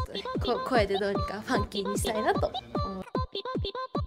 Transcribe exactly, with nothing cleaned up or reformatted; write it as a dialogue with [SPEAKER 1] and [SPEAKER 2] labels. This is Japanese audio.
[SPEAKER 1] とねこ声でどうにかファンキーにしたいなと思う。